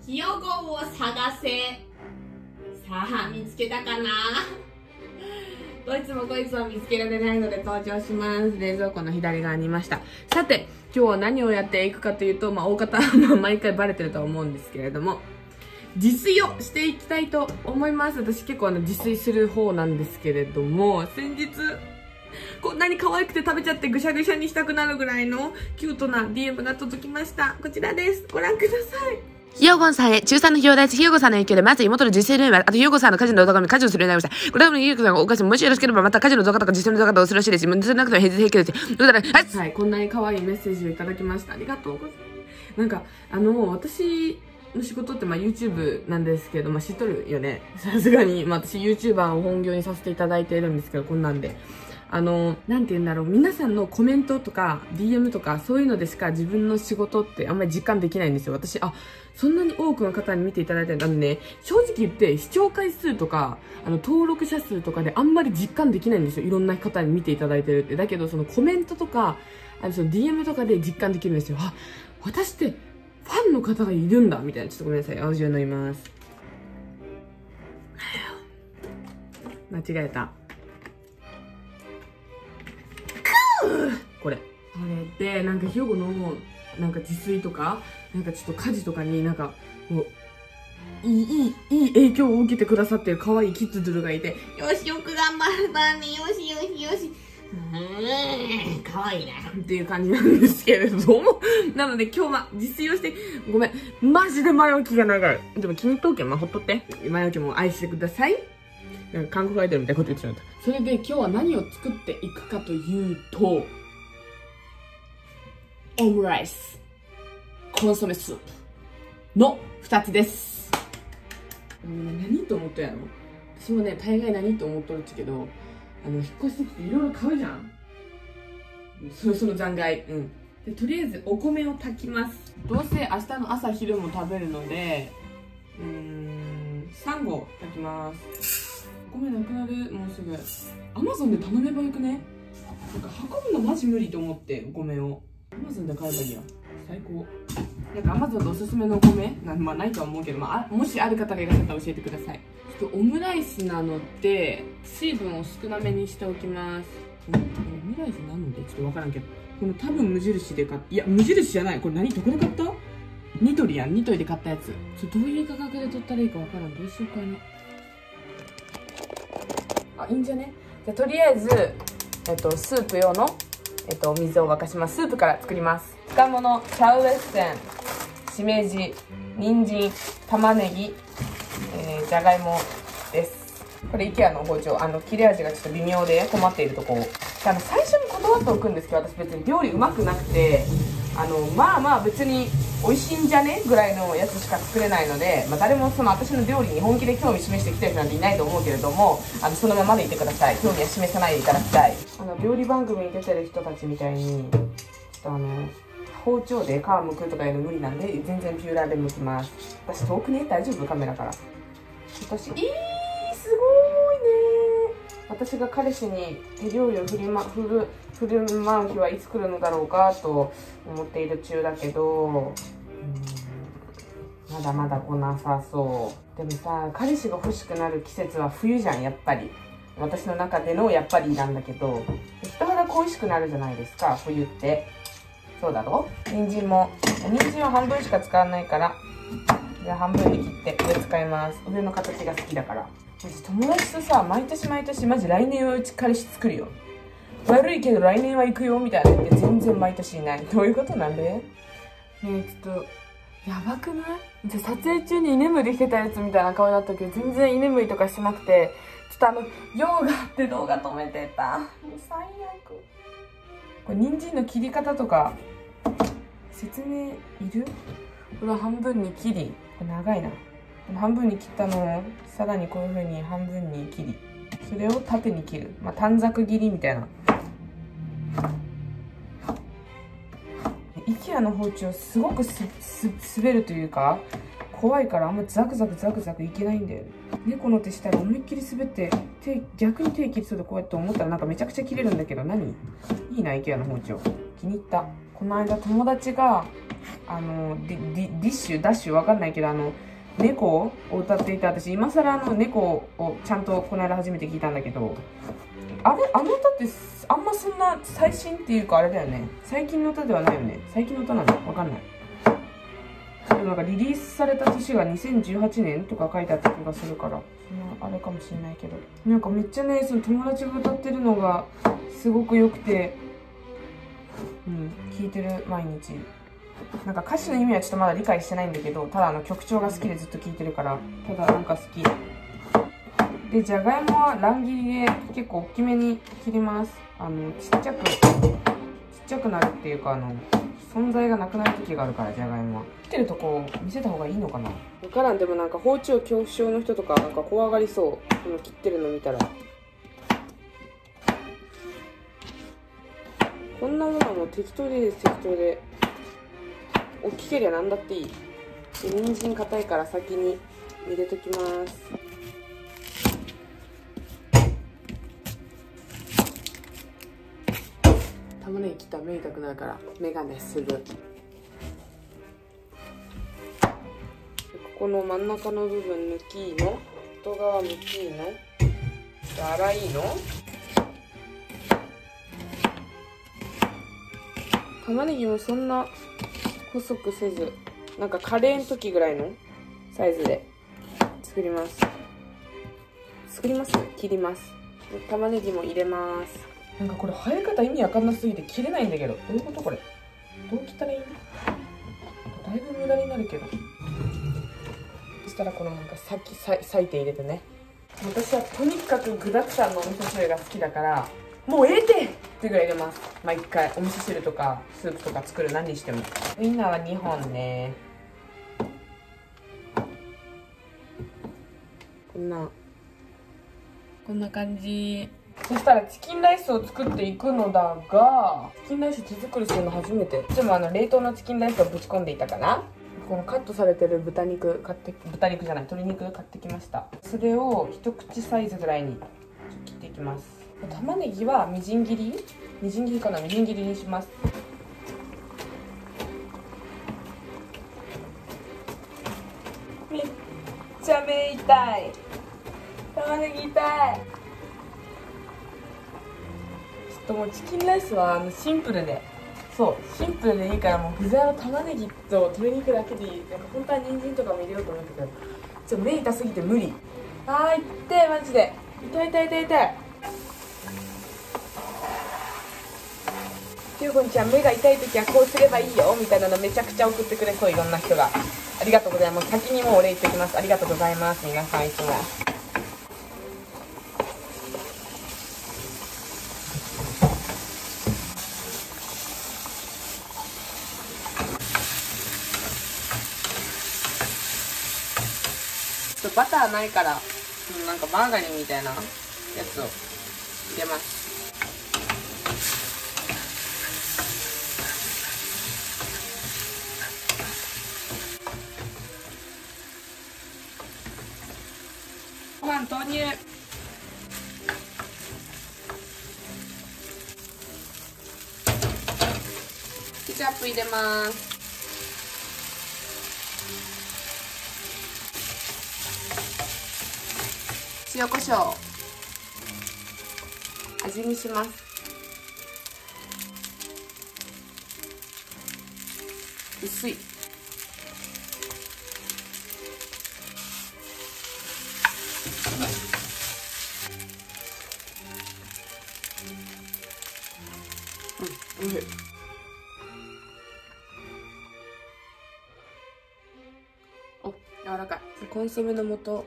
ひよごを探せ。さあ見つけたかな。どいつもこいつを見つけられないので登場します。冷蔵庫の左側にいました。さて今日は何をやっていくかというと、大方毎回バレてるとは思うんですけれども、自炊をしていきたいと思います。私結構自炊する方なんですけれども、先日こんなに可愛くて食べちゃってぐしゃぐしゃにしたくなるぐらいのキュートな DM が届きました。こちらです。ご覧ください。 ひよごさんへ、中3のひよです。ひよごさんの影響で、まず妹の自炊の夢、あとひよごさんの家事の動画に家事をするようになりました。これからもひよごさんがお菓子もしよろしければ、また家事の動画とか自炊の動画とかをするらしいです。もうそれなくても平気です。だから、 はい、こんなに可愛いメッセージをいただきました。ありがとうございます。私の仕事って YouTube なんですけど、知っとるよね。さすがに。私 YouTuber を本業にさせていただいているんですけど、こんなんで。なんて言うんだろう。皆さんのコメントとか DM とかそういうのでしか自分の仕事ってあんまり実感できないんですよ。私、そんなに多くの方に見ていただいてるのでね、正直言って視聴回数とか、登録者数とかであんまり実感できないんですよ。いろんな方に見ていただいてるって。だけど、そのコメントとか、その DM とかで実感できるんですよ。私ってファンの方がいるんだみたいな。ちょっとごめんなさい。青汁飲みます。間違えた。これでひよごの自炊とかちょっと家事とかにもういい影響を受けてくださってる可愛いキッズドゥルがいて、よしよく頑張るばね、よしよしよし、可愛いなっていう感じなんですけれども、なので今日は自炊をして、ごめんマジで前置きが長い。でも気に入っとうけん、ほっとって。前置きも愛してください。韓国アイドルみたいなこと言ってしまった。それで今日は何を作っていくかというと、オムライス、コンソメスープの2つです。何と思ったやろ。私もね、大概何と思っとるっちけど、引っ越してきていろいろ買うじゃん。その残骸。で、とりあえずお米を炊きます。どうせ明日の朝昼も食べるので、3合炊きます。お米なくなる、もうすぐ。Amazon で頼めばよくね。運ぶのマジ無理と思って、お米を。Amazon で買えばいいや。最高。Amazon でおすすめのお米ないとは思うけど、もしある方がいらっしゃったら教えてください。ちょっとオムライスなので、水分を少なめにしておきます。オムライスなのでちょっとわからんけど。この多分無印で買った。いや、無印じゃない。これどこで買った？ニトリやん。ニトリで買ったやつ。どういう価格で取ったらいいかわからん。どうしようかな。いいんじゃね？じゃあとりあえず、スープ用の、お水を沸かします。スープから作ります。使うもの、シャウエッセン、しめじ、人参、玉ねぎ、じゃがいもです。これ IKEA の包丁。切れ味がちょっと微妙で困っているところ。最初に断っておくんですけど、私別に料理うまくなくて、別に美味しいんじゃねぐらいのやつしか作れないので、誰も私の料理に本気で興味示してきてる人なんていないと思うけれども、そのままでいてください。興味は示さないでいただきたい。料理番組に出てる人たちみたいに、ちょっと包丁で皮むくとかいうの無理なんで、全然ピューラーで剥きます。私遠くね、大丈夫？カメラから。すごいね。私が彼氏に手料理を振る舞う日はいつ来るのだろうかと思っている中だけど、まだまだ来なさそう。でもさ、彼氏が欲しくなる季節は冬じゃん、やっぱり。私の中でのやっぱりなんだけど、人肌恋しくなるじゃないですか、冬って。そうだろ？人参も。人参は半分しか使わないから、じゃあ半分に切って上使います。上の形が好きだから。私友達とさ、毎年マジ来年はうち彼氏作るよ。悪いけど来年は行くよみたいな言って全然毎年いない。どういうことなんで？ねえ、ちょっとやばくない？じゃ撮影中に居眠りしてたやつみたいな顔だったけど、全然居眠りとかしなくて、ちょっと用があって動画止めてた。もう最悪。これ人参の切り方とか説明いる？これは半分に切り、これ長いな。半分に切ったのをさらにこういう風に半分に切り、それを縦に切る、短冊切りみたいな。IKEA の包丁すごく滑るというか怖いから、あんまザクザクいけないんだよね。猫の手したら思いっきり滑って逆に手切りするとこうやって思ったらめちゃくちゃ切れるんだけど、いいな IKEA の包丁。気に入った。この間友達がディッシュダッシュわかんないけど、猫を歌っていた。私今更猫をちゃんとこの間初めて聞いたんだけど、あの歌ってあんまそんな最新っていうかあれだよね。最近の歌ではないよね。最近の歌なのわかんない。でもなんかリリースされた年が2018年とか書いてあった気がするから、そのあれかもしれないけど、なんかめっちゃね、その友達が歌ってるのがすごく良くて、聴いてる毎日。なんか歌詞の意味はちょっとまだ理解してないんだけど、ただ曲調が好きでずっと聴いてるから、ただなんか好き。で、じゃがいもは乱切りで結構大きめに切ります。ちっちゃくなるっていうか、存在がなくなる時があるから、じゃがいもは。切ってるとこ見せた方がいいのかな。わからん。でもなんか包丁恐怖症の人とかなんか怖がりそう。この切ってるの見たら。こんなものはもう適当でいいです、適当で。大きけりゃなんだっていい。で、人参硬いから先に入れときます。玉ねぎ切ったら目痛くなるからメガネする。ここの真ん中の部分抜きの、外側抜きの、粗いの。玉ねぎもそんな細くせず、なんかカレーの時ぐらいのサイズで作ります。切ります。玉ねぎも入れます。なんかこれ生え方意味わかんなすぎて切れないんだけど。どういうことこれ。どう切ったらいいの？だいぶ無駄になるけど。そしたらこのなんか裂いて入れてね。私はとにかく具沢山のお味噌汁が好きだから、もうええってぐらい入れます。毎回お味噌汁とかスープとか作る何にしても。ウインナーは2本ね。こんな感じ。そしたらチキンライスを作っていくのだが、チキンライス手作りするの初めて。でも冷凍のチキンライスをぶち込んでいたかな。このカットされてる鶏肉買ってきました。それを一口サイズぐらいに切っていきます。玉ねぎはみじん切りにします。めっちゃ目痛い。玉ねぎ痛い。もうチキンライスはシンプルでいいから、もう具材は玉ねぎと鶏肉だけでいい。なんか本当は人参とかも入れようと思ったけど、ちょっと目痛すぎて無理。痛い、マジで痛い。ひゅうごんちゃん、目が痛い時はこうすればいいよみたいなのめちゃくちゃ送ってくれそう、いろんな人が。ありがとうございます。先にもうお礼言っておきます。ありがとうございます、皆さんいつも。バターないから、なんかマーガリンみたいなやつを入れます。ご飯投入。ケチャップ入れます。塩コショウ味見します。薄い。おいしい。お、柔らかい。コンソメの素。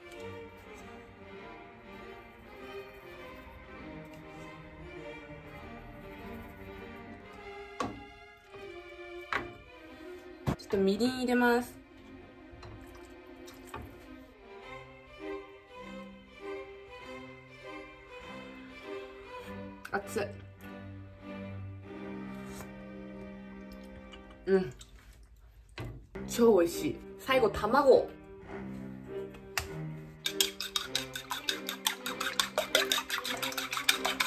ちょっとみりん入れます。熱い。超美味しい。最後卵。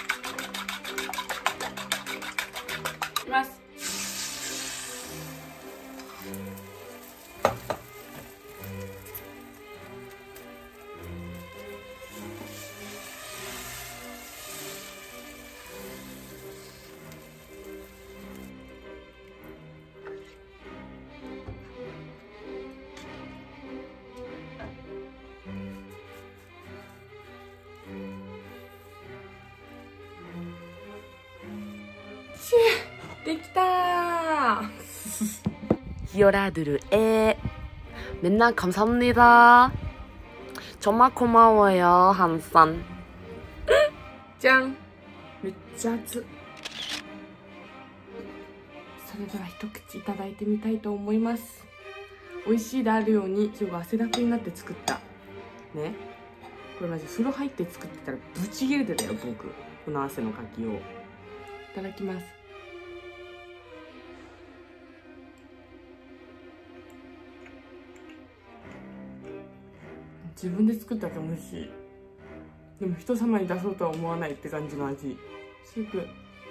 いきます。 できたー 히어라들 맨날 감사합니다. 정말 고마워요, 한산. じゃん、めっちゃ熱。それでは一口いただいてみたいと思います。美味しいであるように、今日汗だくになって作ったね。これマジ風呂入って作ってたらブチ切れてたよ僕、この汗のかきを。いただきます。自分で作ったら美味しい。でも人様に出そうとは思わないって感じの味。スープ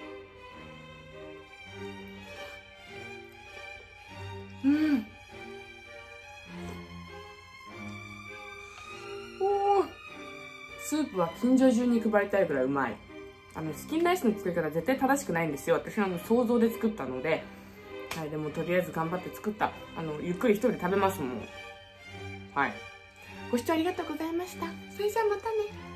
スープは近所中に配りたいくらいうまい。チキンライスの作り方は絶対正しくないんですよ。私は想像で作ったので、はい、でもとりあえず頑張って作った。ゆっくり一人で食べますもん。はい。ご視聴ありがとうございました。それじゃあまたね。